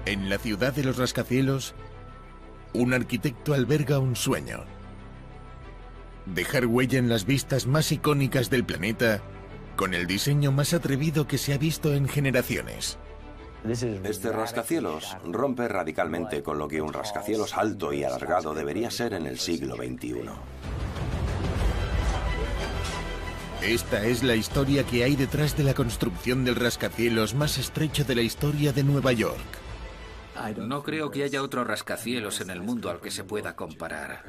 En la ciudad de los rascacielos, un arquitecto alberga un sueño: dejar huella en las vistas más icónicas del planeta con el diseño más atrevido que se ha visto en generaciones. Este rascacielos rompe radicalmente con lo que un rascacielos alto y alargado debería ser en el siglo XXI. Esta es la historia que hay detrás de la construcción del rascacielos más estrecho de la historia de Nueva York. No creo que haya otro rascacielos en el mundo al que se pueda comparar.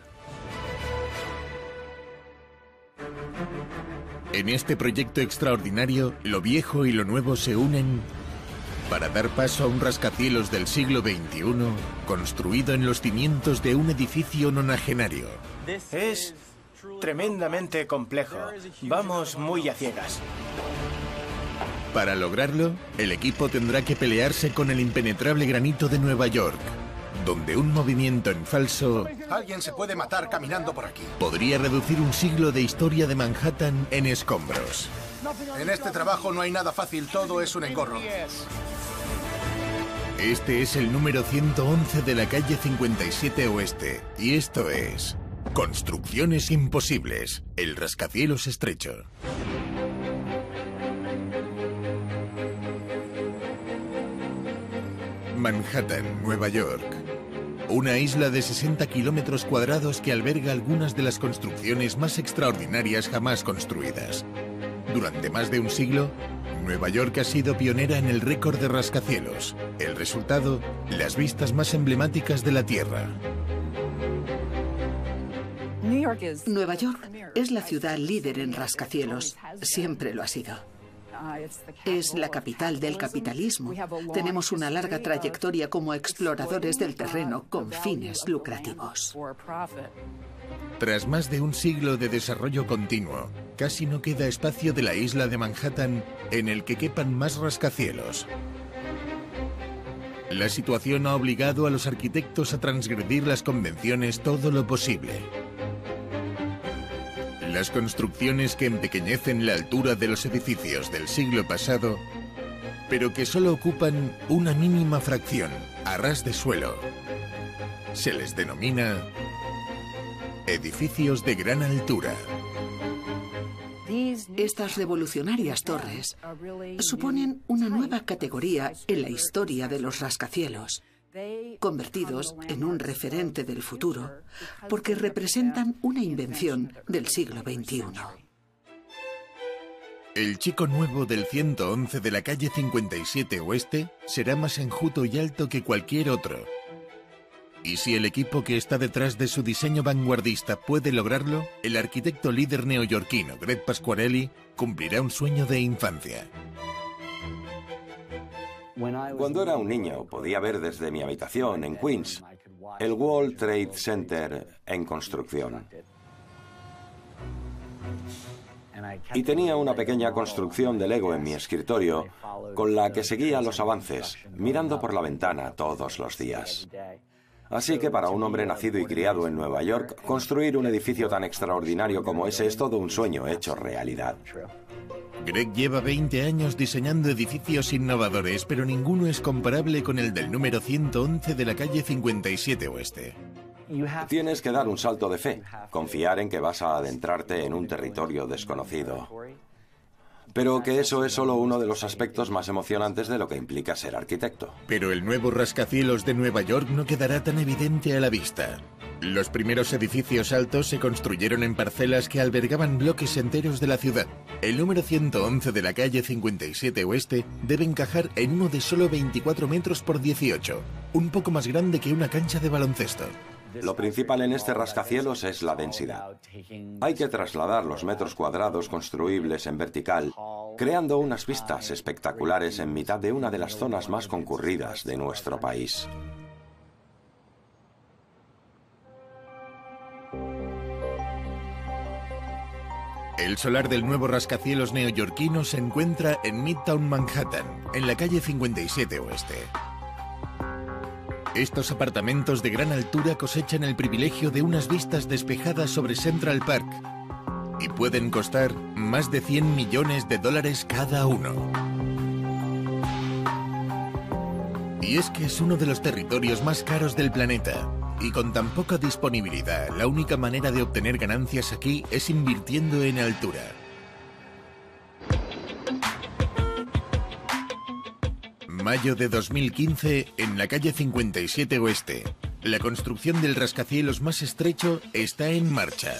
En este proyecto extraordinario, lo viejo y lo nuevo se unen para dar paso a un rascacielos del siglo XXI construido en los cimientos de un edificio nonagenario. Es tremendamente complejo. Vamos muy a ciegas. Para lograrlo, el equipo tendrá que pelearse con el impenetrable granito de Nueva York, donde un movimiento en falso... Alguien se puede matar caminando por aquí. ...podría reducir un siglo de historia de Manhattan en escombros. En este trabajo no hay nada fácil, todo es un engorro. Este es el número 111 de la calle 57 Oeste, y esto es... Construcciones imposibles, el rascacielos estrecho. Manhattan, Nueva York. Una isla de 60 kilómetros cuadrados que alberga algunas de las construcciones más extraordinarias jamás construidas. Durante más de un siglo, Nueva York ha sido pionera en el récord de rascacielos. El resultado, las vistas más emblemáticas de la Tierra. Nueva York es la ciudad líder en rascacielos. Siempre lo ha sido. Es la capital del capitalismo. Tenemos una larga trayectoria como exploradores del terreno con fines lucrativos. Tras más de un siglo de desarrollo continuo, casi no queda espacio de la isla de Manhattan en el que quepan más rascacielos. La situación ha obligado a los arquitectos a transgredir las convenciones todo lo posible. Las construcciones que empequeñecen la altura de los edificios del siglo pasado, pero que solo ocupan una mínima fracción, a ras de suelo, se les denomina edificios de gran altura. Estas revolucionarias torres suponen una nueva categoría en la historia de los rascacielos, convertidos en un referente del futuro, porque representan una invención del siglo XXI. El chico nuevo del 111 de la calle 57 Oeste será más enjuto y alto que cualquier otro. Y si el equipo que está detrás de su diseño vanguardista puede lograrlo, el arquitecto líder neoyorquino Greg Pasquarelli cumplirá un sueño de infancia. Cuando era un niño, podía ver desde mi habitación en Queens el World Trade Center en construcción. Y tenía una pequeña construcción de Lego en mi escritorio con la que seguía los avances, mirando por la ventana todos los días. Así que para un hombre nacido y criado en Nueva York, construir un edificio tan extraordinario como ese es todo un sueño hecho realidad. Greg lleva 20 años diseñando edificios innovadores, pero ninguno es comparable con el del número 111 de la calle 57 Oeste. Tienes que dar un salto de fe, confiar en que vas a adentrarte en un territorio desconocido. Pero que eso es solo uno de los aspectos más emocionantes de lo que implica ser arquitecto. Pero el nuevo rascacielos de Nueva York no quedará tan evidente a la vista. Los primeros edificios altos se construyeron en parcelas que albergaban bloques enteros de la ciudad. El número 111 de la calle 57 Oeste debe encajar en uno de solo 24 metros por 18, un poco más grande que una cancha de baloncesto. Lo principal en este rascacielos es la densidad. Hay que trasladar los metros cuadrados construibles en vertical, creando unas vistas espectaculares en mitad de una de las zonas más concurridas de nuestro país. El solar del nuevo rascacielos neoyorquino se encuentra en Midtown Manhattan, en la calle 57 Oeste. Estos apartamentos de gran altura cosechan el privilegio de unas vistas despejadas sobre Central Park y pueden costar más de $100 millones cada uno. Y es que es uno de los territorios más caros del planeta. Y con tan poca disponibilidad, la única manera de obtener ganancias aquí es invirtiendo en altura. Mayo de 2015, en la calle 57 Oeste. La construcción del rascacielos más estrecho está en marcha.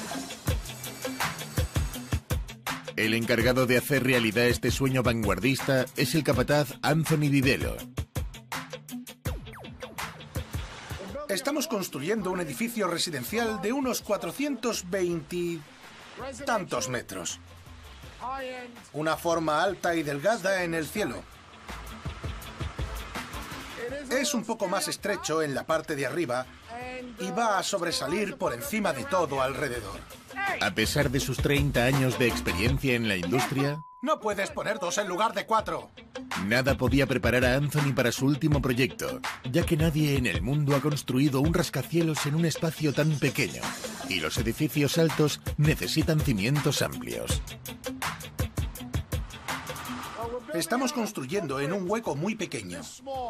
El encargado de hacer realidad este sueño vanguardista es el capataz Anthony Didelo. Estamos construyendo un edificio residencial de unos 420 y tantos metros. Una forma alta y delgada en el cielo. Es un poco más estrecho en la parte de arriba y va a sobresalir por encima de todo alrededor. A pesar de sus 30 años de experiencia en la industria, No puedes poner 2 en lugar de 4. nada podía preparar a Anthony para su último proyecto, ya que nadie en el mundo ha construido un rascacielos en un espacio tan pequeño, y los edificios altos necesitan cimientos amplios. Estamos construyendo en un hueco muy pequeño.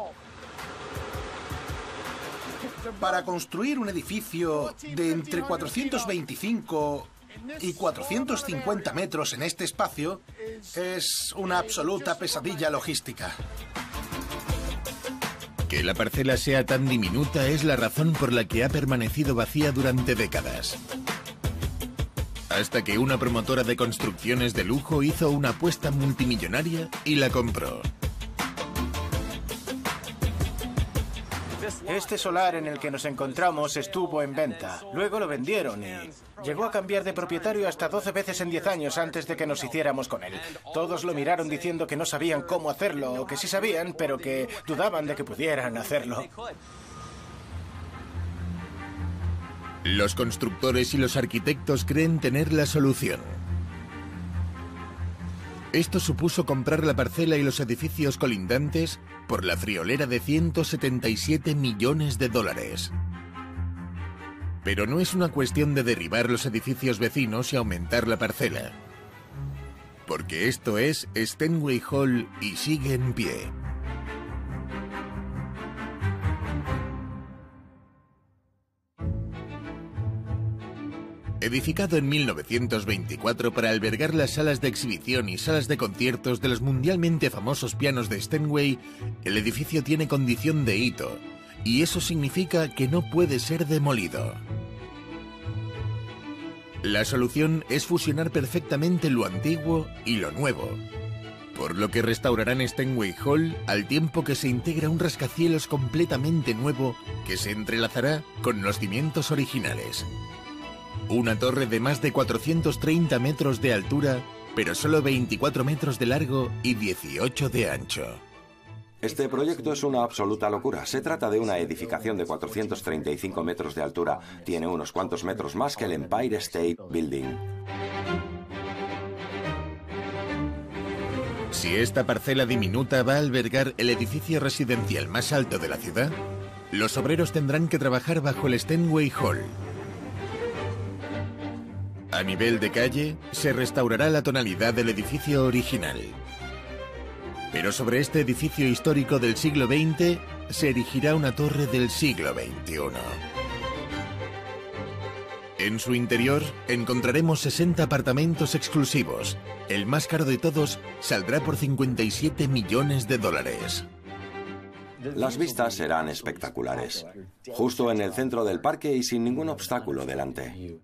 Para construir un edificio de entre 425 y 450 metros en este espacio es una absoluta pesadilla logística. Que la parcela sea tan diminuta es la razón por la que ha permanecido vacía durante décadas. Hasta que una promotora de construcciones de lujo hizo una apuesta multimillonaria y la compró. Este solar en el que nos encontramos estuvo en venta. Luego lo vendieron y llegó a cambiar de propietario hasta 12 veces en 10 años antes de que nos hiciéramos con él. Todos lo miraron diciendo que no sabían cómo hacerlo, o que sí sabían, pero que dudaban de que pudieran hacerlo. Los constructores y los arquitectos creen tener la solución. Esto supuso comprar la parcela y los edificios colindantes por la friolera de 177 millones de dólares. Pero no es una cuestión de derribar los edificios vecinos y aumentar la parcela. Porque esto es Stanway Hall y sigue en pie. Edificado en 1924 para albergar las salas de exhibición y salas de conciertos de los mundialmente famosos pianos de Steinway, el edificio tiene condición de hito, y eso significa que no puede ser demolido. La solución es fusionar perfectamente lo antiguo y lo nuevo, por lo que restaurarán Stanway Hall al tiempo que se integra un rascacielos completamente nuevo que se entrelazará con los cimientos originales. Una torre de más de 430 metros de altura, pero solo 24 metros de largo y 18 de ancho. Este proyecto es una absoluta locura. Se trata de una edificación de 435 metros de altura. Tiene unos cuantos metros más que el Empire State Building. Si esta parcela diminuta va a albergar el edificio residencial más alto de la ciudad, los obreros tendrán que trabajar bajo el Stanway Hall. A nivel de calle, se restaurará la tonalidad del edificio original. Pero sobre este edificio histórico del siglo XX, se erigirá una torre del siglo XXI. En su interior, encontraremos 60 apartamentos exclusivos. El más caro de todos saldrá por 57 millones de dólares. Las vistas serán espectaculares. Justo en el centro del parque y sin ningún obstáculo delante.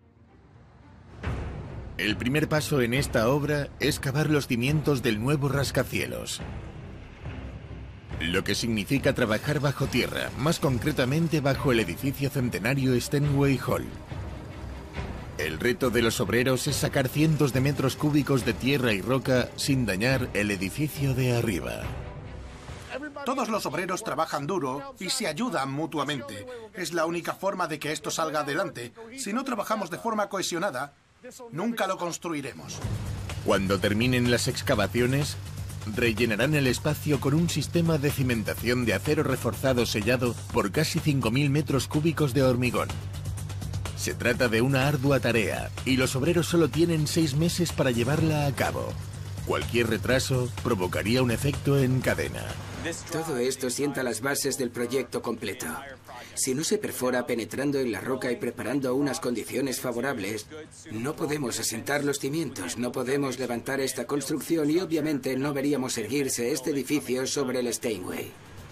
El primer paso en esta obra es cavar los cimientos del nuevo rascacielos. Lo que significa trabajar bajo tierra, más concretamente bajo el edificio centenario Stanway Hall. El reto de los obreros es sacar cientos de metros cúbicos de tierra y roca sin dañar el edificio de arriba. Todos los obreros trabajan duro y se ayudan mutuamente. Es la única forma de que esto salga adelante. Si no trabajamos de forma cohesionada, nunca lo construiremos. Cuando terminen las excavaciones, rellenarán el espacio con un sistema de cimentación de acero reforzado sellado por casi 5.000 metros cúbicos de hormigón. Se trata de una ardua tarea y los obreros solo tienen 6 meses para llevarla a cabo. Cualquier retraso provocaría un efecto en cadena. Todo esto sienta las bases del proyecto completo. Si no se perfora penetrando en la roca y preparando unas condiciones favorables, no podemos asentar los cimientos, no podemos levantar esta construcción y obviamente no veríamos erguirse este edificio sobre el Steinway.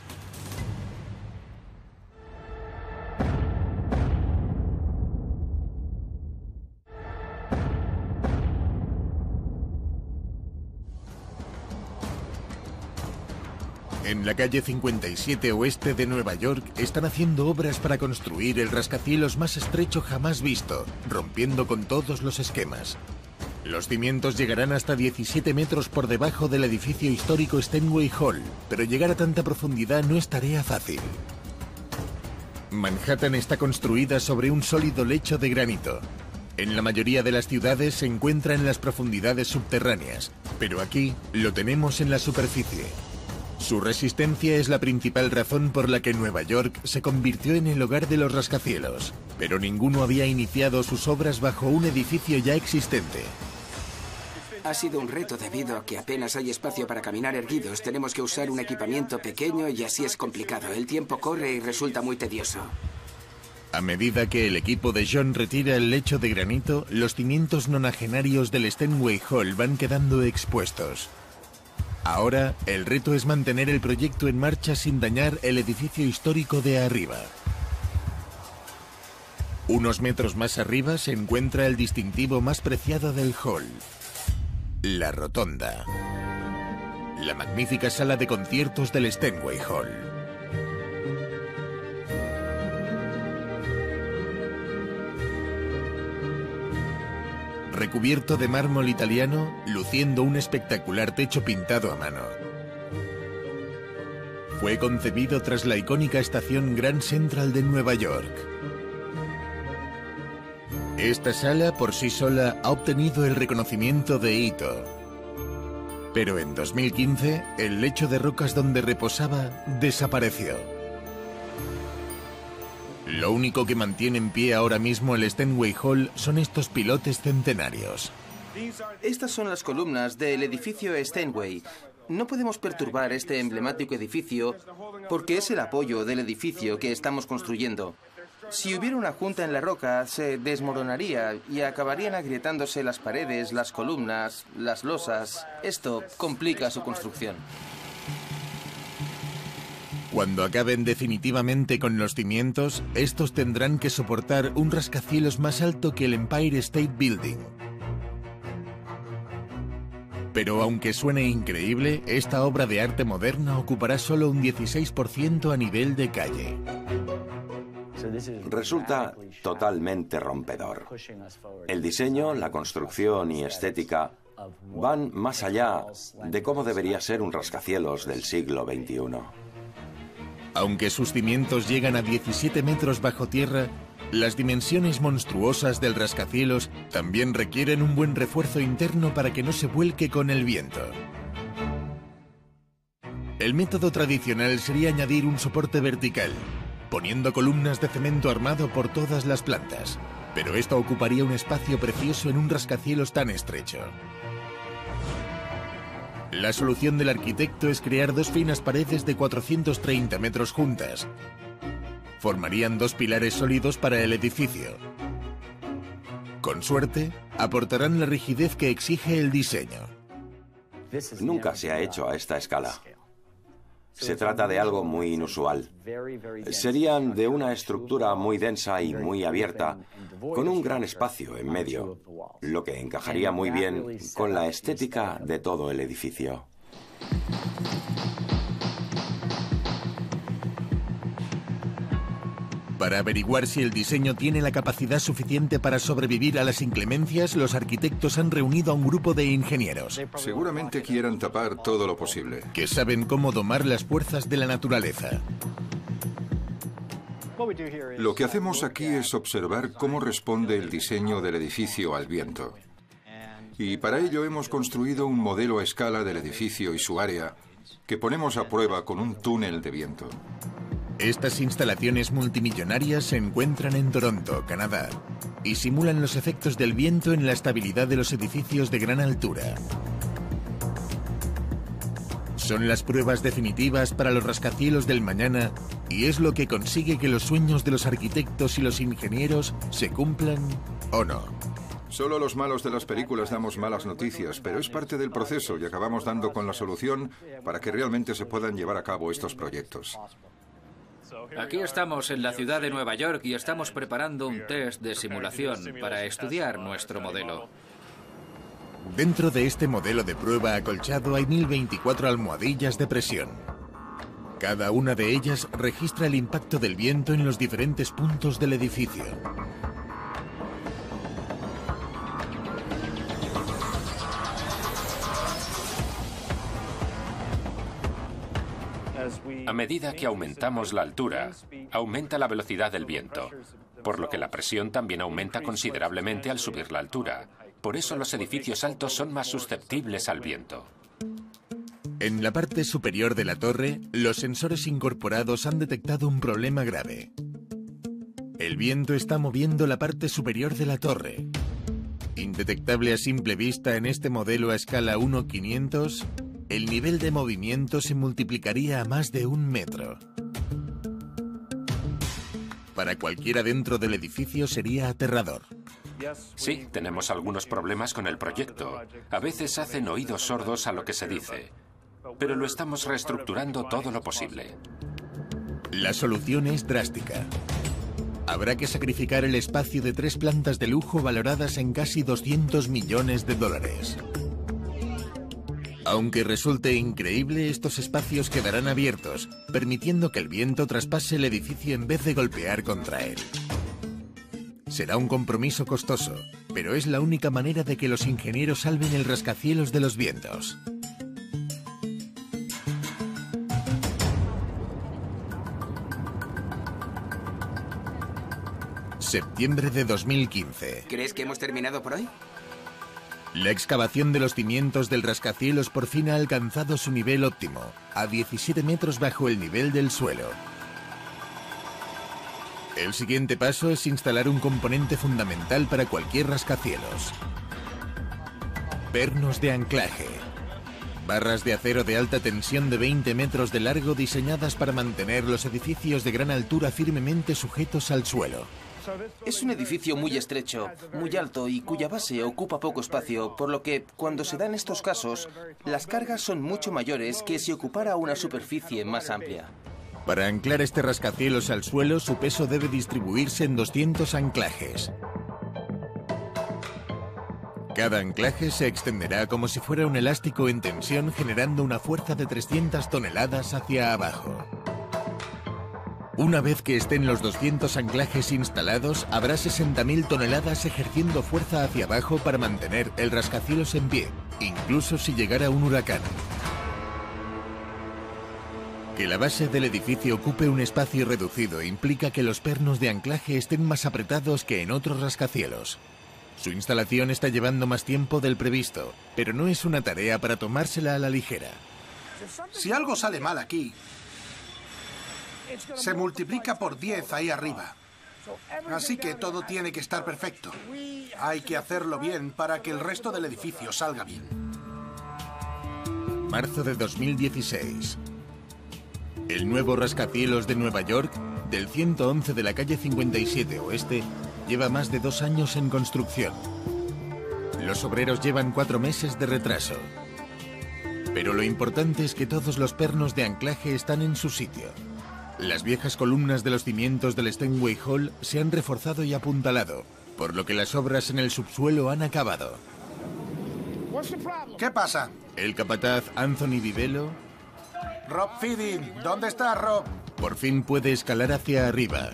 En la calle 57 oeste de Nueva York están haciendo obras para construir el rascacielos más estrecho jamás visto, rompiendo con todos los esquemas. Los cimientos llegarán hasta 17 metros por debajo del edificio histórico Steinway Hall, pero llegar a tanta profundidad no es tarea fácil. Manhattan está construida sobre un sólido lecho de granito. En la mayoría de las ciudades se encuentra en las profundidades subterráneas, pero aquí lo tenemos en la superficie. Su resistencia es la principal razón por la que Nueva York se convirtió en el hogar de los rascacielos, pero ninguno había iniciado sus obras bajo un edificio ya existente. Ha sido un reto debido a que apenas hay espacio para caminar erguidos. Tenemos que usar un equipamiento pequeño y así es complicado. El tiempo corre y resulta muy tedioso. A medida que el equipo de John retira el lecho de granito, los cimientos nonagenarios del Steinway Hall van quedando expuestos. Ahora, el reto es mantener el proyecto en marcha sin dañar el edificio histórico de arriba. Unos metros más arriba se encuentra el distintivo más preciado del hall: la rotonda. La magnífica sala de conciertos del Steinway Hall. Recubierto de mármol italiano, luciendo un espectacular techo pintado a mano. Fue concebido tras la icónica estación Grand Central de Nueva York. Esta sala por sí sola ha obtenido el reconocimiento de hito. Pero en 2015, el lecho de rocas donde reposaba desapareció. Lo único que mantiene en pie ahora mismo el Steinway Hall son estos pilotes centenarios. Estas son las columnas del edificio Steinway. No podemos perturbar este emblemático edificio porque es el apoyo del edificio que estamos construyendo. Si hubiera una junta en la roca, se desmoronaría y acabarían agrietándose las paredes, las columnas, las losas. Esto complica su construcción. Cuando acaben definitivamente con los cimientos, estos tendrán que soportar un rascacielos más alto que el Empire State Building. Pero aunque suene increíble, esta obra de arte moderna ocupará solo un 16% a nivel de calle. Resulta totalmente rompedor. El diseño, la construcción y estética van más allá de cómo debería ser un rascacielos del siglo XXI. Aunque sus cimientos llegan a 17 metros bajo tierra, las dimensiones monstruosas del rascacielos también requieren un buen refuerzo interno para que no se vuelque con el viento. El método tradicional sería añadir un soporte vertical, poniendo columnas de cemento armado por todas las plantas, pero esto ocuparía un espacio precioso en un rascacielos tan estrecho. La solución del arquitecto es crear dos finas paredes de 430 metros juntas. Formarían dos pilares sólidos para el edificio. Con suerte, aportarán la rigidez que exige el diseño. Nunca se ha hecho a esta escala. Se trata de algo muy inusual. Serían de una estructura muy densa y muy abierta, con un gran espacio en medio, lo que encajaría muy bien con la estética de todo el edificio. Para averiguar si el diseño tiene la capacidad suficiente para sobrevivir a las inclemencias, los arquitectos han reunido a un grupo de ingenieros. Seguramente quieran tapar todo lo posible. Que saben cómo domar las fuerzas de la naturaleza. Lo que hacemos aquí es observar cómo responde el diseño del edificio al viento. Y para ello hemos construido un modelo a escala del edificio y su área que ponemos a prueba con un túnel de viento. Estas instalaciones multimillonarias se encuentran en Toronto, Canadá, y simulan los efectos del viento en la estabilidad de los edificios de gran altura. Son las pruebas definitivas para los rascacielos del mañana y es lo que consigue que los sueños de los arquitectos y los ingenieros se cumplan o no. Solo los malos de las películas damos malas noticias, pero es parte del proceso y acabamos dando con la solución para que realmente se puedan llevar a cabo estos proyectos. Aquí estamos en la ciudad de Nueva York y estamos preparando un test de simulación para estudiar nuestro modelo. Dentro de este modelo de prueba acolchado hay 1024 almohadillas de presión. Cada una de ellas registra el impacto del viento en los diferentes puntos del edificio. A medida que aumentamos la altura, aumenta la velocidad del viento, por lo que la presión también aumenta considerablemente al subir la altura. Por eso los edificios altos son más susceptibles al viento. En la parte superior de la torre, los sensores incorporados han detectado un problema grave. El viento está moviendo la parte superior de la torre. Indetectable a simple vista en este modelo a escala 1:500, el nivel de movimiento se multiplicaría a más de 1 metro. Para cualquiera dentro del edificio sería aterrador. Sí, tenemos algunos problemas con el proyecto. A veces hacen oídos sordos a lo que se dice, pero lo estamos reestructurando todo lo posible. La solución es drástica. Habrá que sacrificar el espacio de 3 plantas de lujo valoradas en casi 200 millones de dólares. Aunque resulte increíble, estos espacios quedarán abiertos, permitiendo que el viento traspase el edificio en vez de golpear contra él. Será un compromiso costoso, pero es la única manera de que los ingenieros salven el rascacielos de los vientos. Septiembre de 2015. ¿Crees que hemos terminado por hoy? La excavación de los cimientos del rascacielos por fin ha alcanzado su nivel óptimo, a 17 metros bajo el nivel del suelo. El siguiente paso es instalar un componente fundamental para cualquier rascacielos. Pernos de anclaje. Barras de acero de alta tensión de 20 metros de largo diseñadas para mantener los edificios de gran altura firmemente sujetos al suelo. Es un edificio muy estrecho, muy alto y cuya base ocupa poco espacio, por lo que cuando se dan estos casos, las cargas son mucho mayores que si ocupara una superficie más amplia. Para anclar este rascacielos al suelo, su peso debe distribuirse en 200 anclajes. Cada anclaje se extenderá como si fuera un elástico en tensión, generando una fuerza de 300 toneladas hacia abajo. Una vez que estén los 200 anclajes instalados, habrá 60.000 toneladas ejerciendo fuerza hacia abajo para mantener el rascacielos en pie, incluso si llegara un huracán. Que la base del edificio ocupe un espacio reducido implica que los pernos de anclaje estén más apretados que en otros rascacielos. Su instalación está llevando más tiempo del previsto, pero no es una tarea para tomársela a la ligera. Si algo sale mal aquí, se multiplica por 10 ahí arriba. Así que todo tiene que estar perfecto. Hay que hacerlo bien para que el resto del edificio salga bien. Marzo de 2016. El nuevo rascacielos de Nueva York, del 111 de la calle 57 Oeste, lleva más de 2 años en construcción. Los obreros llevan 4 meses de retraso. Pero lo importante es que todos los pernos de anclaje están en su sitio. Las viejas columnas de los cimientos del Steinway Hall se han reforzado y apuntalado, por lo que las obras en el subsuelo han acabado. ¿Qué pasa? El capataz Anthony Vivelo, Rob Feeding, ¿dónde está Rob? por fin puede escalar hacia arriba.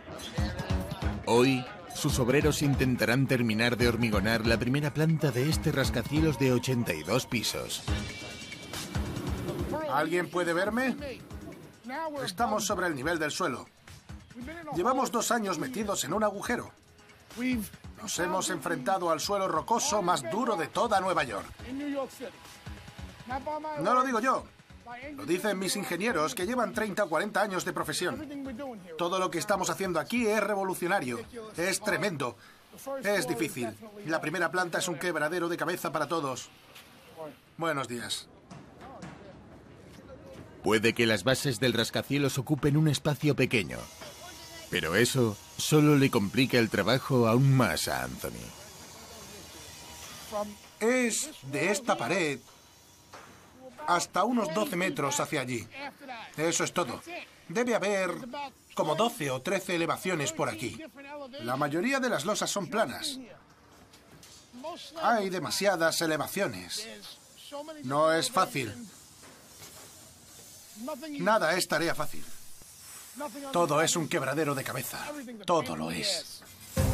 Hoy, sus obreros intentarán terminar de hormigonar la primera planta de este rascacielos de 82 pisos. ¿Alguien puede verme? Estamos sobre el nivel del suelo. Llevamos 2 años metidos en un agujero. Nos hemos enfrentado al suelo rocoso más duro de toda Nueva York. No lo digo yo. Lo dicen mis ingenieros que llevan 30 o 40 años de profesión. Todo lo que estamos haciendo aquí es revolucionario. Es tremendo. Es difícil. La primera planta es un quebradero de cabeza para todos. Buenos días. Puede que las bases del rascacielos ocupen un espacio pequeño, pero eso solo le complica el trabajo aún más a Anthony. Es de esta pared hasta unos 12 metros hacia allí. Eso es todo. Debe haber como 12 o 13 elevaciones por aquí. La mayoría de las losas son planas. Hay demasiadas elevaciones. No es fácil. Nada es tarea fácil. Todo es un quebradero de cabeza. Todo lo es.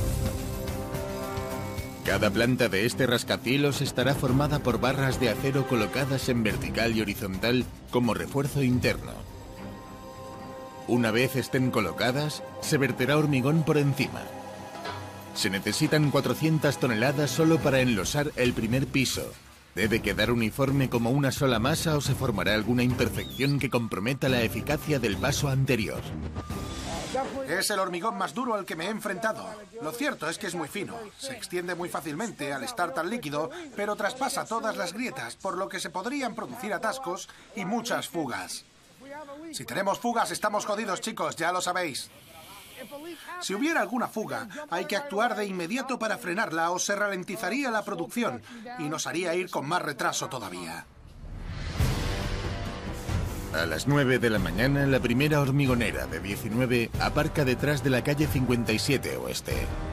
Cada planta de este rascacielos estará formada por barras de acero colocadas en vertical y horizontal como refuerzo interno. Una vez estén colocadas, se verterá hormigón por encima. Se necesitan 400 toneladas solo para enlosar el primer piso. Debe quedar uniforme como una sola masa o se formará alguna imperfección que comprometa la eficacia del paso anterior. Es el hormigón más duro al que me he enfrentado. Lo cierto es que es muy fino. Se extiende muy fácilmente al estar tan líquido, pero traspasa todas las grietas, por lo que se podrían producir atascos y muchas fugas. Si tenemos fugas, estamos jodidos, chicos, ya lo sabéis. Si hubiera alguna fuga, hay que actuar de inmediato para frenarla o se ralentizaría la producción y nos haría ir con más retraso todavía. A las 9 de la mañana, la primera hormigonera de 19 aparca detrás de la calle 57 Oeste.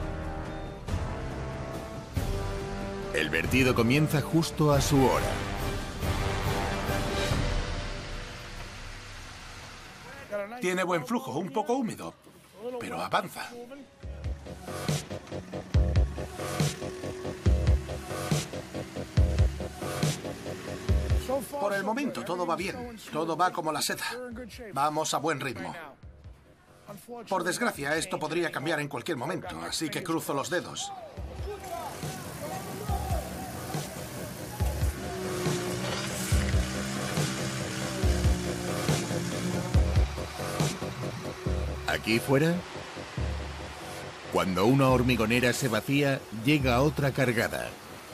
El vertido comienza justo a su hora. Tiene buen flujo, un poco húmedo, pero avanza. Por el momento todo va bien, todo va como la seda. Vamos a buen ritmo. Por desgracia, esto podría cambiar en cualquier momento, así que cruzo los dedos. Aquí fuera, cuando una hormigonera se vacía, llega otra cargada.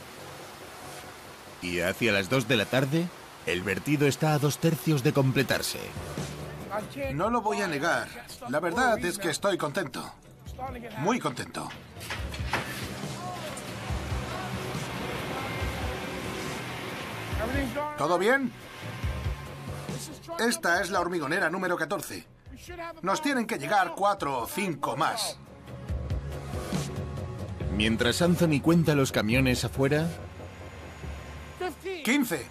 Y hacia las 2 de la tarde, el vertido está a 2/3 de completarse. No lo voy a negar. La verdad es que estoy contento. Muy contento. ¿Todo bien? Esta es la hormigonera número 14. Nos tienen que llegar 4 o 5 más. Mientras Anthony cuenta los camiones afuera, 15.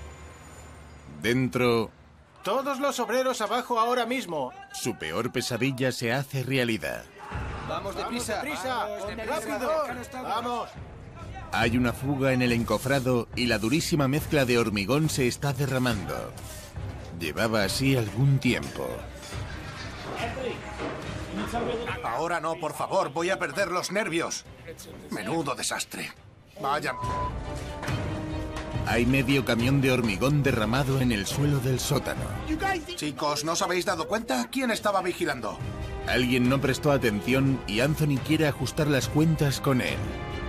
Dentro, Todos los obreros abajo ahora mismo. su peor pesadilla se hace realidad. ¡Vamos deprisa! ¡Rápido! ¡Vamos! Hay una fuga en el encofrado y la durísima mezcla de hormigón se está derramando. Llevaba así algún tiempo. Ahora no, por favor, voy a perder los nervios. Menudo desastre. Vaya. Hay medio camión de hormigón derramado en el suelo del sótano. Chicos, ¿no os habéis dado cuenta? ¿Quién estaba vigilando? Alguien no prestó atención y Anthony quiere ajustar las cuentas con él.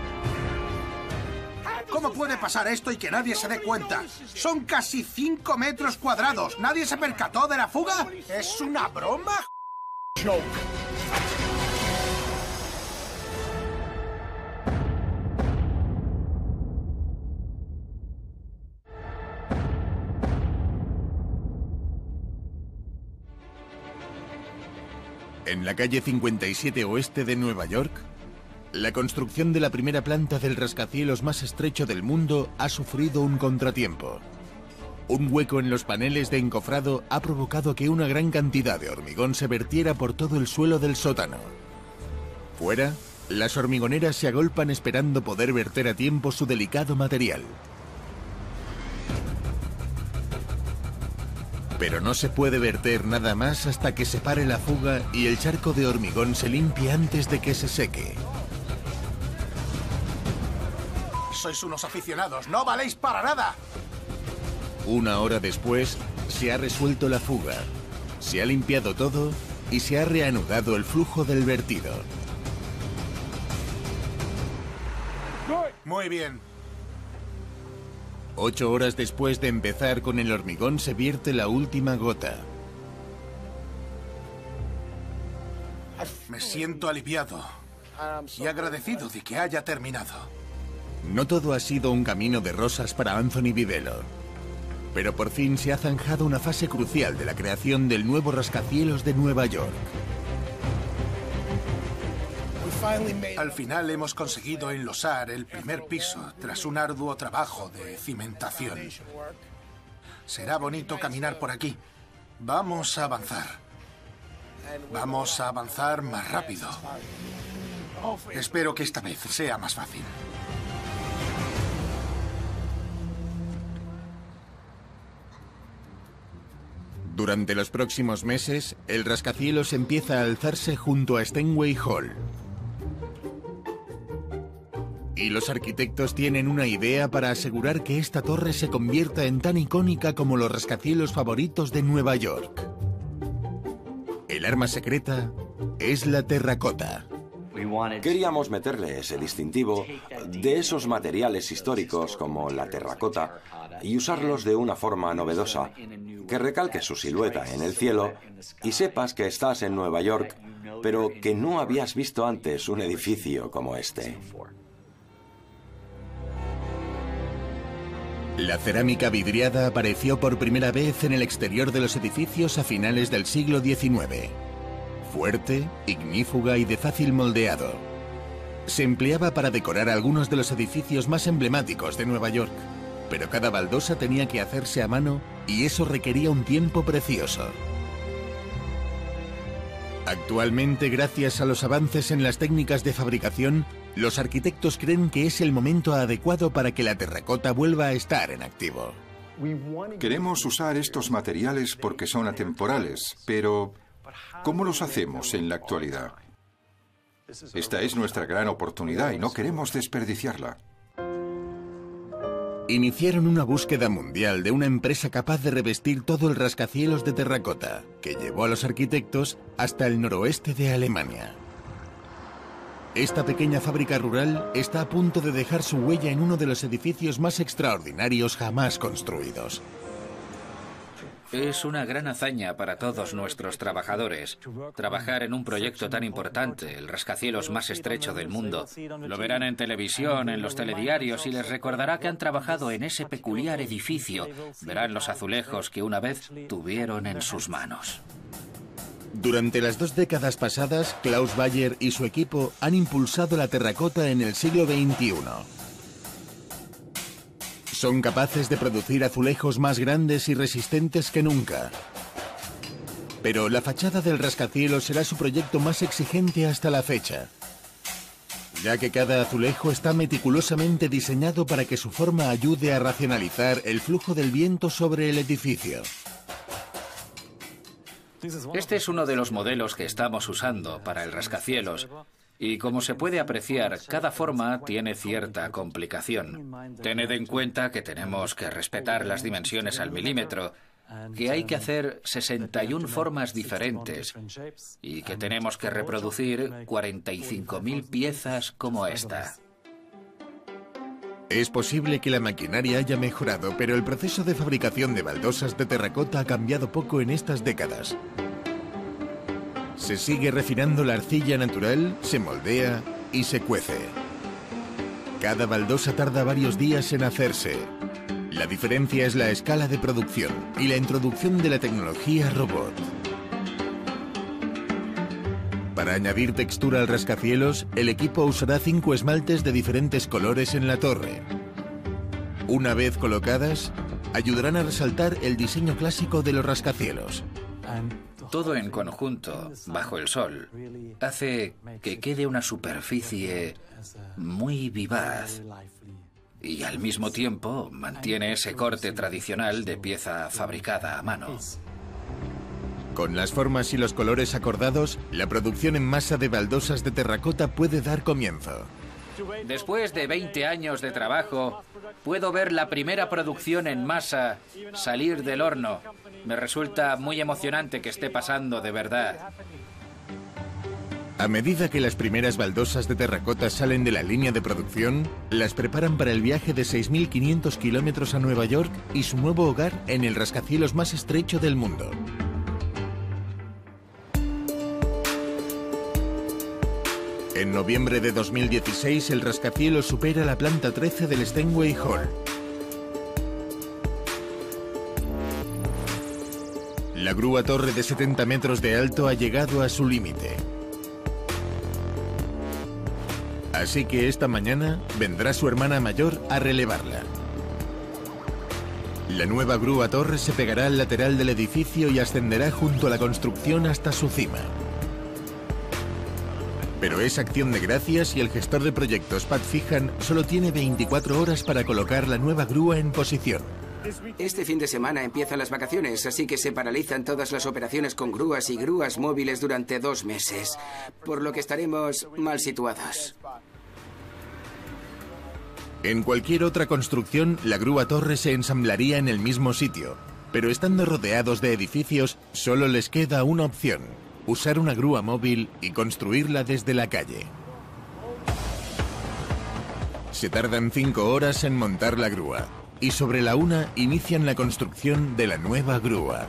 ¿Cómo puede pasar esto y que nadie se dé cuenta? Son casi 5 metros cuadrados. ¿Nadie se percató de la fuga? ¿Es una broma? En la calle 57 Oeste de Nueva York, la construcción de la primera planta del rascacielos más estrecho del mundo ha sufrido un contratiempo. Un hueco en los paneles de encofrado ha provocado que una gran cantidad de hormigón se vertiera por todo el suelo del sótano. Fuera, las hormigoneras se agolpan esperando poder verter a tiempo su delicado material. Pero no se puede verter nada más hasta que se pare la fuga y el charco de hormigón se limpie antes de que se seque. Sois unos aficionados, no valéis para nada. Una hora después, se ha resuelto la fuga, se ha limpiado todo y se ha reanudado el flujo del vertido. Muy bien. 8 horas después de empezar con el hormigón se vierte la última gota. Me siento aliviado y agradecido de que haya terminado. No todo ha sido un camino de rosas para Anthony Videlo, pero por fin se ha zanjado una fase crucial de la creación del nuevo rascacielos de Nueva York. Al final hemos conseguido enlosar el primer piso tras un arduo trabajo de cimentación. Será bonito caminar por aquí. Vamos a avanzar. Vamos a avanzar más rápido. Espero que esta vez sea más fácil. Durante los próximos meses, el rascacielos empieza a alzarse junto a Steinway Hall. Y los arquitectos tienen una idea para asegurar que esta torre se convierta en tan icónica como los rascacielos favoritos de Nueva York. El arma secreta es la terracota. Queríamos meterle ese distintivo de esos materiales históricos como la terracota y usarlos de una forma novedosa, que recalque su silueta en el cielo y sepas que estás en Nueva York, pero que no habías visto antes un edificio como este. La cerámica vidriada apareció por primera vez en el exterior de los edificios a finales del siglo XIX. Fuerte, ignífuga y de fácil moldeado. Se empleaba para decorar algunos de los edificios más emblemáticos de Nueva York, pero cada baldosa tenía que hacerse a mano y eso requería un tiempo precioso. Actualmente, gracias a los avances en las técnicas de fabricación, los arquitectos creen que es el momento adecuado para que la terracota vuelva a estar en activo. Queremos usar estos materiales porque son atemporales, pero ¿cómo los hacemos en la actualidad? Esta es nuestra gran oportunidad y no queremos desperdiciarla. Iniciaron una búsqueda mundial de una empresa capaz de revestir todo el rascacielos de terracota, que llevó a los arquitectos hasta el noroeste de Alemania. Esta pequeña fábrica rural está a punto de dejar su huella en uno de los edificios más extraordinarios jamás construidos. Es una gran hazaña para todos nuestros trabajadores. Trabajar en un proyecto tan importante, el rascacielos más estrecho del mundo. Lo verán en televisión, en los telediarios y les recordará que han trabajado en ese peculiar edificio. Verán los azulejos que una vez tuvieron en sus manos. Durante las 2 décadas pasadas, Klaus Bayer y su equipo han impulsado la terracota en el siglo XXI. Son capaces de producir azulejos más grandes y resistentes que nunca. Pero la fachada del rascacielos será su proyecto más exigente hasta la fecha, ya que cada azulejo está meticulosamente diseñado para que su forma ayude a racionalizar el flujo del viento sobre el edificio. Este es uno de los modelos que estamos usando para el rascacielos. Y como se puede apreciar, cada forma tiene cierta complicación. Tened en cuenta que tenemos que respetar las dimensiones al milímetro, que hay que hacer 61 formas diferentes y que tenemos que reproducir 45.000 piezas como esta. Es posible que la maquinaria haya mejorado, pero el proceso de fabricación de baldosas de terracota ha cambiado poco en estas décadas. Se sigue refinando la arcilla natural, se moldea y se cuece. Cada baldosa tarda varios días en hacerse. La diferencia es la escala de producción y la introducción de la tecnología robot. Para añadir textura al rascacielos, el equipo usará 5 esmaltes de diferentes colores en la torre. Una vez colocadas, ayudarán a resaltar el diseño clásico de los rascacielos. Todo en conjunto, bajo el sol, hace que quede una superficie muy vivaz y al mismo tiempo mantiene ese corte tradicional de pieza fabricada a mano. Con las formas y los colores acordados, la producción en masa de baldosas de terracota puede dar comienzo. Después de 20 años de trabajo, puedo ver la primera producción en masa salir del horno. Me resulta muy emocionante que esté pasando de verdad. A medida que las primeras baldosas de terracota salen de la línea de producción, las preparan para el viaje de 6.500 kilómetros a Nueva York y su nuevo hogar en el rascacielos más estrecho del mundo. En noviembre de 2016, el rascacielos supera la planta 13 del Steinway Hall. La grúa torre de 70 metros de alto ha llegado a su límite. Así que esta mañana vendrá su hermana mayor a relevarla. La nueva grúa torre se pegará al lateral del edificio y ascenderá junto a la construcción hasta su cima. Pero es acción de gracias y el gestor de proyectos Pat Fijan solo tiene 24 horas para colocar la nueva grúa en posición. Este fin de semana empiezan las vacaciones, así que se paralizan todas las operaciones con grúas y grúas móviles durante 2 meses, por lo que estaremos mal situados. En cualquier otra construcción, la grúa torre se ensamblaría en el mismo sitio, pero estando rodeados de edificios, solo les queda una opción: usar una grúa móvil y construirla desde la calle. Se tardan 5 horas en montar la grúa, y sobre la 1 inician la construcción de la nueva grúa.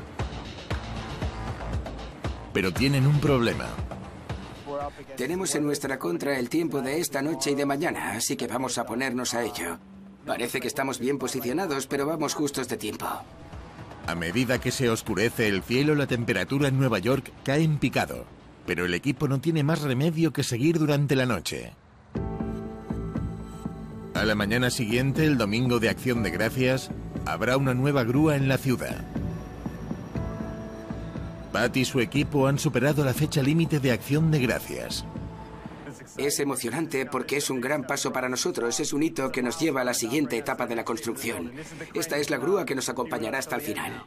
Pero tienen un problema. Tenemos en nuestra contra el tiempo de esta noche y de mañana, así que vamos a ponernos a ello. Parece que estamos bien posicionados, pero vamos justos de tiempo. A medida que se oscurece el cielo, la temperatura en Nueva York cae en picado, pero el equipo no tiene más remedio que seguir durante la noche. A la mañana siguiente, el domingo de Acción de Gracias, habrá una nueva grúa en la ciudad. Pat y su equipo han superado la fecha límite de Acción de Gracias. Es emocionante porque es un gran paso para nosotros, es un hito que nos lleva a la siguiente etapa de la construcción. Esta es la grúa que nos acompañará hasta el final.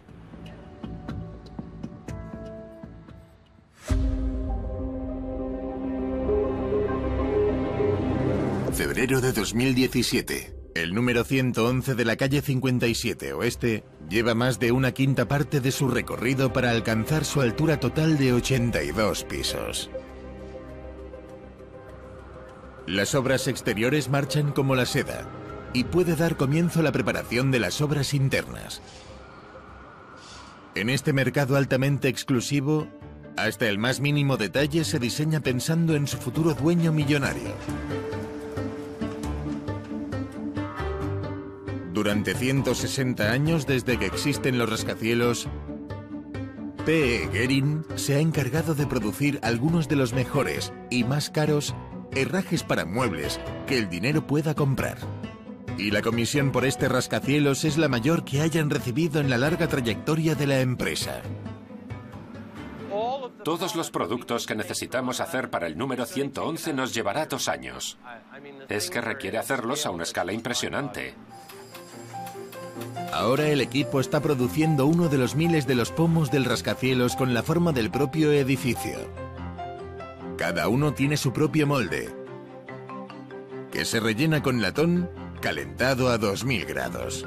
Febrero de 2017. El número 111 de la calle 57 Oeste lleva más de 1/5 parte de su recorrido para alcanzar su altura total de 82 pisos. Las obras exteriores marchan como la seda y puede dar comienzo la preparación de las obras internas. En este mercado altamente exclusivo, hasta el más mínimo detalle se diseña pensando en su futuro dueño millonario. Durante 160 años desde que existen los rascacielos, P.E. Guerin se ha encargado de producir algunos de los mejores y más caros herrajes para muebles que el dinero pueda comprar. Y la comisión por este rascacielos es la mayor que hayan recibido en la larga trayectoria de la empresa. Todos los productos que necesitamos hacer para el número 111 nos llevará 2 años. Es que requiere hacerlos a una escala impresionante. Ahora el equipo está produciendo uno de los miles de los pomos del rascacielos con la forma del propio edificio. Cada uno tiene su propio molde, que se rellena con latón calentado a 2000 grados.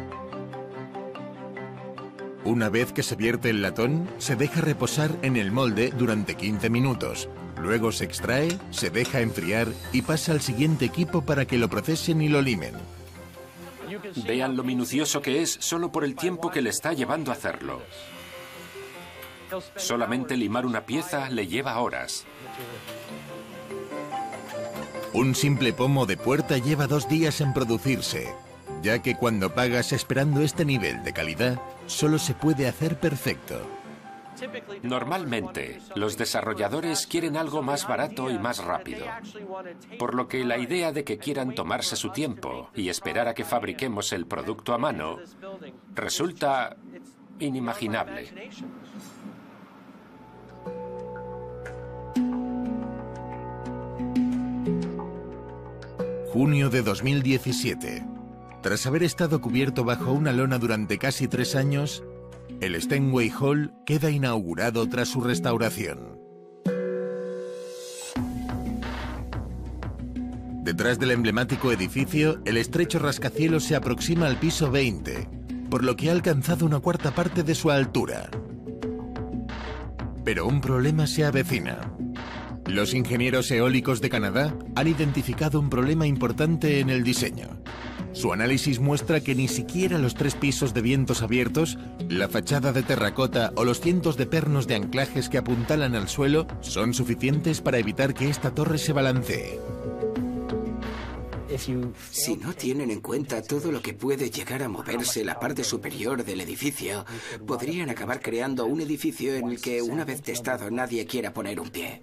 Una vez que se vierte el latón, se deja reposar en el molde durante 15 minutos. Luego se extrae, se deja enfriar y pasa al siguiente equipo para que lo procesen y lo limen. Vean lo minucioso que es solo por el tiempo que le está llevando a hacerlo. Solamente limar una pieza le lleva horas. Un simple pomo de puerta lleva 2 días en producirse, ya que cuando pagas esperando este nivel de calidad, solo se puede hacer perfecto. Normalmente, los desarrolladores quieren algo más barato y más rápido. Por lo que la idea de que quieran tomarse su tiempo y esperar a que fabriquemos el producto a mano resulta inimaginable. Junio de 2017. Tras haber estado cubierto bajo una lona durante casi 3 años, el Steinway Hall queda inaugurado tras su restauración. Detrás del emblemático edificio, el estrecho rascacielos se aproxima al piso 20, por lo que ha alcanzado una 1/4 parte de su altura. Pero un problema se avecina. Los ingenieros eólicos de Canadá han identificado un problema importante en el diseño. Su análisis muestra que ni siquiera los 3 pisos de vientos abiertos, la fachada de terracota o los cientos de pernos de anclajes que apuntalan al suelo son suficientes para evitar que esta torre se balancee. Si no tienen en cuenta todo lo que puede llegar a moverse la parte superior del edificio, podrían acabar creando un edificio en el que, una vez testado, nadie quiera poner un pie.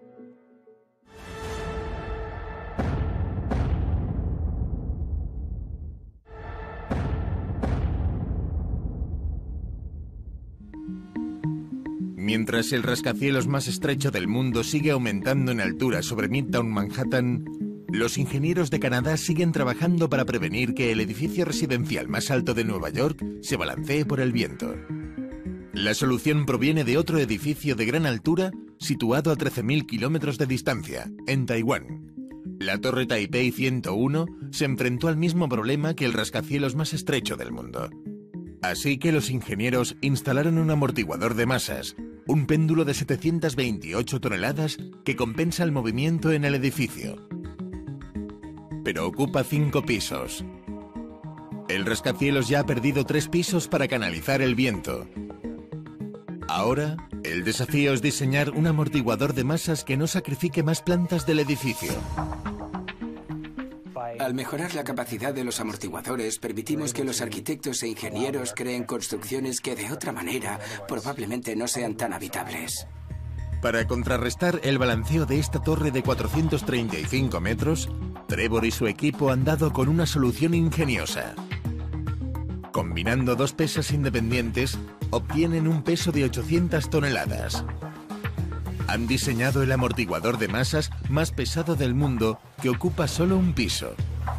Mientras el rascacielos más estrecho del mundo sigue aumentando en altura sobre Midtown Manhattan, los ingenieros de Canadá siguen trabajando para prevenir que el edificio residencial más alto de Nueva York se balancee por el viento. La solución proviene de otro edificio de gran altura situado a 13.000 kilómetros de distancia, en Taiwán. La Torre Taipei 101 se enfrentó al mismo problema que el rascacielos más estrecho del mundo. Así que los ingenieros instalaron un amortiguador de masas, un péndulo de 728 toneladas que compensa el movimiento en el edificio. Pero ocupa 5 pisos. El rascacielos ya ha perdido 3 pisos para canalizar el viento. Ahora, el desafío es diseñar un amortiguador de masas que no sacrifique más plantas del edificio. Al mejorar la capacidad de los amortiguadores, permitimos que los arquitectos e ingenieros creen construcciones que de otra manera probablemente no sean tan habitables. Para contrarrestar el balanceo de esta torre de 435 metros, Trevor y su equipo han dado con una solución ingeniosa. Combinando 2 pesas independientes, obtienen un peso de 800 toneladas. Han diseñado el amortiguador de masas más pesado del mundo, que ocupa solo un piso.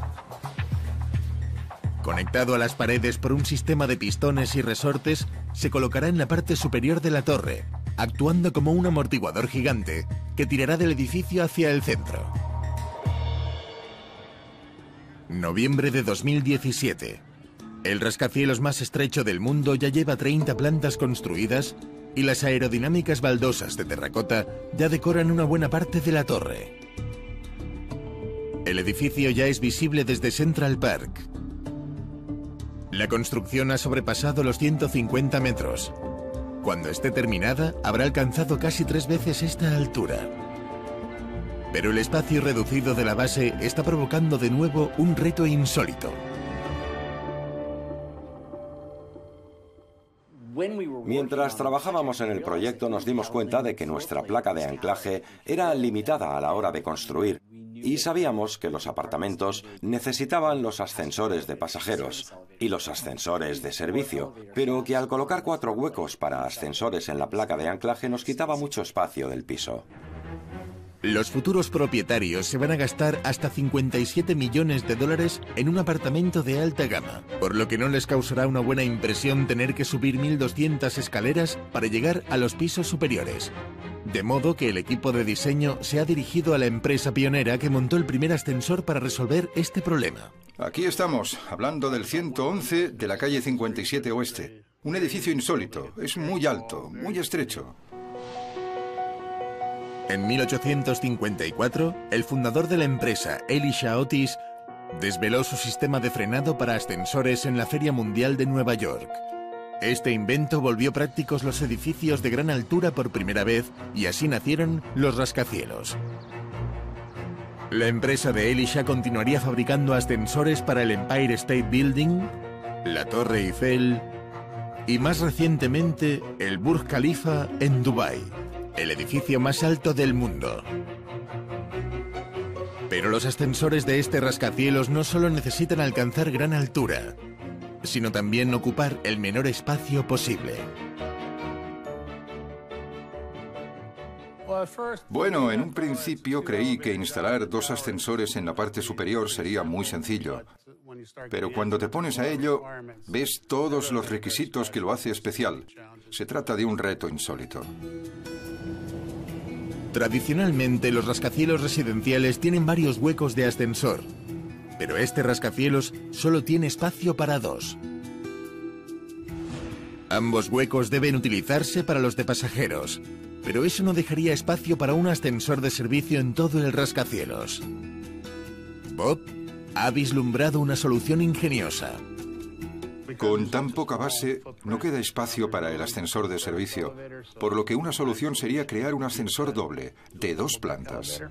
Conectado a las paredes por un sistema de pistones y resortes, se colocará en la parte superior de la torre, actuando como un amortiguador gigante que tirará del edificio hacia el centro. Noviembre de 2017. El rascacielos más estrecho del mundo ya lleva 30 plantas construidas y las aerodinámicas baldosas de terracota ya decoran una buena parte de la torre. El edificio ya es visible desde Central Park. La construcción ha sobrepasado los 150 metros. Cuando esté terminada, habrá alcanzado casi 3 veces esta altura. Pero el espacio reducido de la base está provocando de nuevo un reto insólito. Mientras trabajábamos en el proyecto nos dimos cuenta de que nuestra placa de anclaje era limitada a la hora de construir y sabíamos que los apartamentos necesitaban los ascensores de pasajeros y los ascensores de servicio, pero que al colocar 4 huecos para ascensores en la placa de anclaje nos quitaba mucho espacio del piso. Los futuros propietarios se van a gastar hasta 57 millones de dólares en un apartamento de alta gama, por lo que no les causará una buena impresión tener que subir 1.200 escaleras para llegar a los pisos superiores. De modo que el equipo de diseño se ha dirigido a la empresa pionera que montó el primer ascensor para resolver este problema. Aquí estamos, hablando del 111 de la calle 57 Oeste. Un edificio insólito, es muy alto, muy estrecho. En 1854, el fundador de la empresa, Elisha Otis, desveló su sistema de frenado para ascensores en la Feria Mundial de Nueva York. Este invento volvió prácticos los edificios de gran altura por primera vez y así nacieron los rascacielos. La empresa de Elisha continuaría fabricando ascensores para el Empire State Building, la Torre Eiffel y más recientemente el Burj Khalifa en Dubái, el edificio más alto del mundo. Pero los ascensores de este rascacielos no solo necesitan alcanzar gran altura, sino también ocupar el menor espacio posible. Bueno, en un principio creí que instalar 2 ascensores en la parte superior sería muy sencillo. Pero cuando te pones a ello, ves todos los requisitos que lo hace especial. Se trata de un reto insólito. Tradicionalmente, los rascacielos residenciales tienen varios huecos de ascensor, pero este rascacielos solo tiene espacio para 2. Ambos huecos deben utilizarse para los de pasajeros, pero eso no dejaría espacio para un ascensor de servicio en todo el rascacielos. Bob ha vislumbrado una solución ingeniosa. Con tan poca base, no queda espacio para el ascensor de servicio, por lo que una solución sería crear un ascensor doble, de 2 plantas.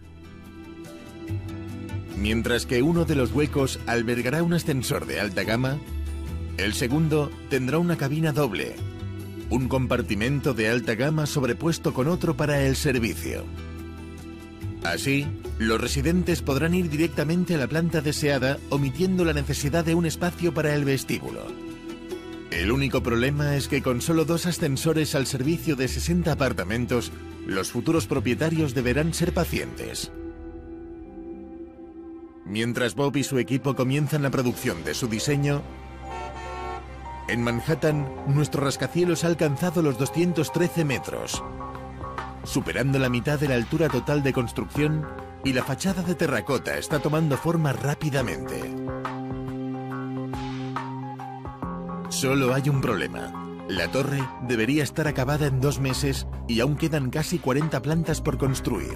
Mientras que uno de los huecos albergará un ascensor de alta gama, el segundo tendrá una cabina doble, un compartimento de alta gama sobrepuesto con otro para el servicio. Así, los residentes podrán ir directamente a la planta deseada, omitiendo la necesidad de un espacio para el vestíbulo. El único problema es que con solo 2 ascensores al servicio de 60 apartamentos, los futuros propietarios deberán ser pacientes. Mientras Bob y su equipo comienzan la producción de su diseño, en Manhattan, nuestro rascacielos ha alcanzado los 213 metros, superando la mitad de la altura total de construcción, y la fachada de terracota está tomando forma rápidamente. Solo hay un problema. La torre debería estar acabada en 2 meses y aún quedan casi 40 plantas por construir.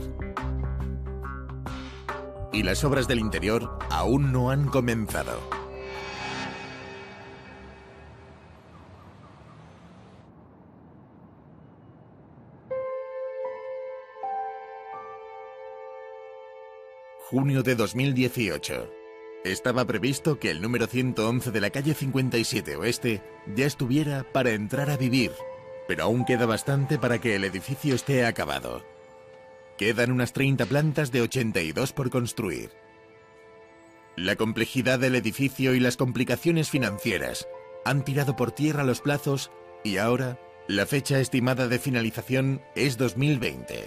Y las obras del interior aún no han comenzado. Junio de 2018. Estaba previsto que el número 111 de la calle 57 Oeste ya estuviera para entrar a vivir, pero aún queda bastante para que el edificio esté acabado. Quedan unas 30 plantas de 82 por construir. La complejidad del edificio y las complicaciones financieras han tirado por tierra los plazos y ahora la fecha estimada de finalización es 2020.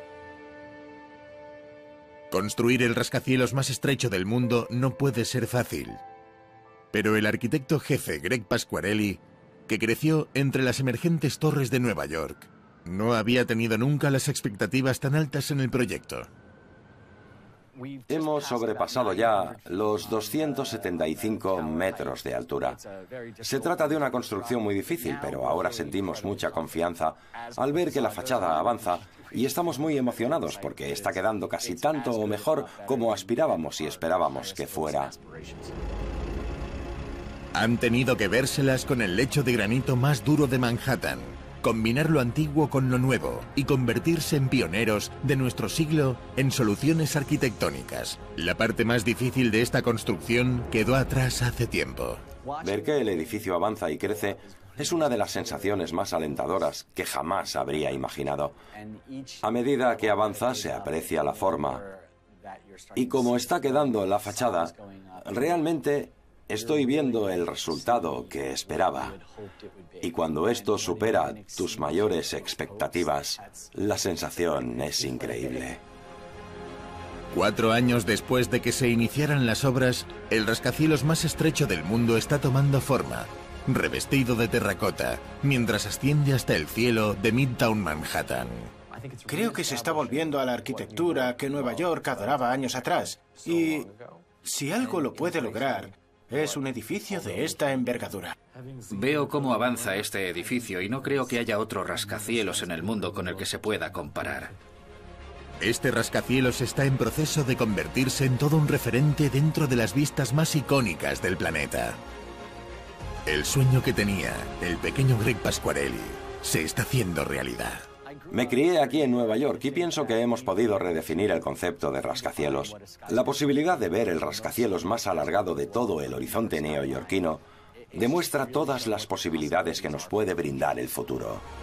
Construir el rascacielos más estrecho del mundo no puede ser fácil. Pero el arquitecto jefe Greg Pasquarelli, que creció entre las emergentes torres de Nueva York, no había tenido nunca las expectativas tan altas en el proyecto. Hemos sobrepasado ya los 275 metros de altura. Se trata de una construcción muy difícil, pero ahora sentimos mucha confianza al ver que la fachada avanza y estamos muy emocionados porque está quedando casi tanto o mejor como aspirábamos y esperábamos que fuera. Han tenido que vérselas con el lecho de granito más duro de Manhattan, combinar lo antiguo con lo nuevo y convertirse en pioneros de nuestro siglo en soluciones arquitectónicas. La parte más difícil de esta construcción quedó atrás hace tiempo. Ver que el edificio avanza y crece es una de las sensaciones más alentadoras que jamás habría imaginado. A medida que avanza se aprecia la forma. Y como está quedando la fachada, realmente estoy viendo el resultado que esperaba. Y cuando esto supera tus mayores expectativas, la sensación es increíble. 4 años después de que se iniciaran las obras, el rascacielos más estrecho del mundo está tomando forma, revestido de terracota, mientras asciende hasta el cielo de Midtown Manhattan. Creo que se está volviendo a la arquitectura que Nueva York adoraba años atrás. Y si algo lo puede lograr, es un edificio de esta envergadura. Veo cómo avanza este edificio y no creo que haya otro rascacielos en el mundo con el que se pueda comparar. Este rascacielos está en proceso de convertirse en todo un referente dentro de las vistas más icónicas del planeta. El sueño que tenía el pequeño Greg Pasquarelli se está haciendo realidad. Me crié aquí en Nueva York y pienso que hemos podido redefinir el concepto de rascacielos. La posibilidad de ver el rascacielos más alargado de todo el horizonte neoyorquino demuestra todas las posibilidades que nos puede brindar el futuro.